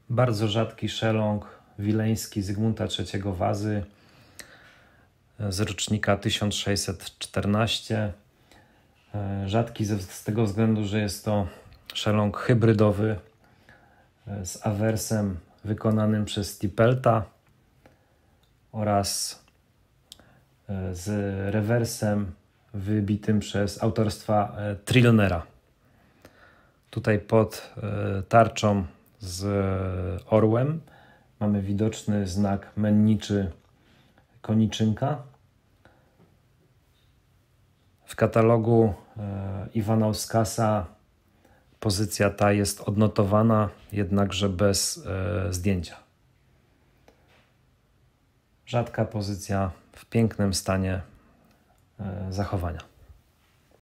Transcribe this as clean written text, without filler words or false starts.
Bardzo rzadki szeląg wileński Zygmunta III Wazy z rocznika 1614. Rzadki z tego względu, że jest to szeląg hybrydowy z awersem wykonanym przez Stipelta oraz z rewersem wybitym przez autorstwa Trilnera. Tutaj pod tarczą z orłem mamy widoczny znak menniczy koniczynka. W katalogu Iwana Uskasa pozycja ta jest odnotowana, jednakże bez zdjęcia. Rzadka pozycja w pięknym stanie zachowania.